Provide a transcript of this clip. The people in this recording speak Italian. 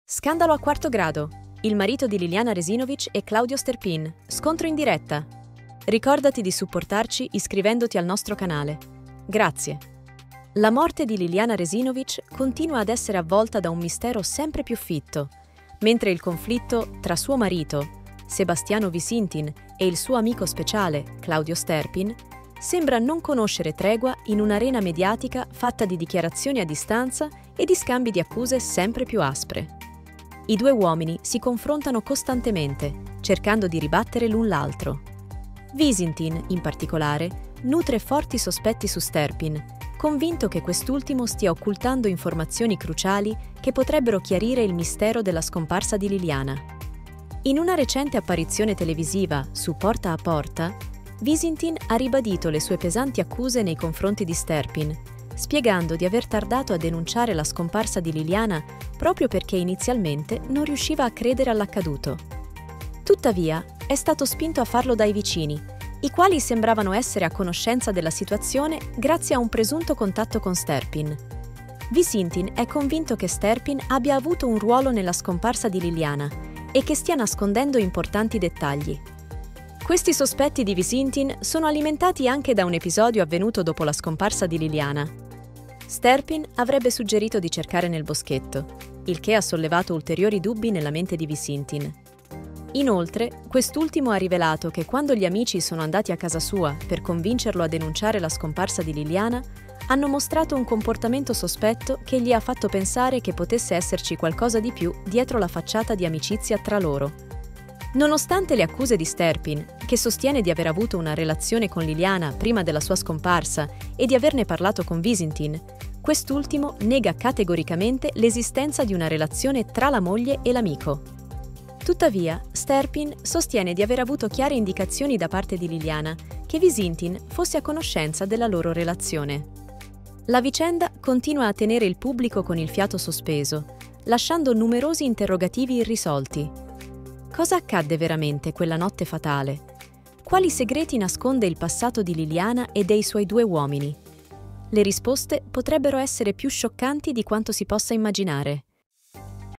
Scandalo a quarto grado. Il marito di Liliana Resinovic e Claudio Sterpin. Scontro in diretta. Ricordati di supportarci iscrivendoti al nostro canale. Grazie. La morte di Liliana Resinovic continua ad essere avvolta da un mistero sempre più fitto, mentre il conflitto tra suo marito, Sebastiano Visintin, e il suo amico speciale, Claudio Sterpin, sembra non conoscere tregua in un'arena mediatica fatta di dichiarazioni a distanza e di scambi di accuse sempre più aspre. I due uomini si confrontano costantemente, cercando di ribattere l'un l'altro. Visintin, in particolare, nutre forti sospetti su Sterpin, convinto che quest'ultimo stia occultando informazioni cruciali che potrebbero chiarire il mistero della scomparsa di Liliana. In una recente apparizione televisiva su Porta a Porta, Visintin ha ribadito le sue pesanti accuse nei confronti di Sterpin, spiegando di aver tardato a denunciare la scomparsa di Liliana proprio perché inizialmente non riusciva a credere all'accaduto. Tuttavia, è stato spinto a farlo dai vicini, i quali sembravano essere a conoscenza della situazione grazie a un presunto contatto con Sterpin. Visintin è convinto che Sterpin abbia avuto un ruolo nella scomparsa di Liliana e che stia nascondendo importanti dettagli. Questi sospetti di Visintin sono alimentati anche da un episodio avvenuto dopo la scomparsa di Liliana. Sterpin avrebbe suggerito di cercare nel boschetto, il che ha sollevato ulteriori dubbi nella mente di Visintin. Inoltre, quest'ultimo ha rivelato che quando gli amici sono andati a casa sua per convincerlo a denunciare la scomparsa di Liliana, hanno mostrato un comportamento sospetto che gli ha fatto pensare che potesse esserci qualcosa di più dietro la facciata di amicizia tra loro. Nonostante le accuse di Sterpin, che sostiene di aver avuto una relazione con Liliana prima della sua scomparsa e di averne parlato con Visintin, quest'ultimo nega categoricamente l'esistenza di una relazione tra la moglie e l'amico. Tuttavia, Sterpin sostiene di aver avuto chiare indicazioni da parte di Liliana che Visintin fosse a conoscenza della loro relazione. La vicenda continua a tenere il pubblico con il fiato sospeso, lasciando numerosi interrogativi irrisolti. Cosa accadde veramente quella notte fatale? Quali segreti nasconde il passato di Liliana e dei suoi due uomini? Le risposte potrebbero essere più scioccanti di quanto si possa immaginare.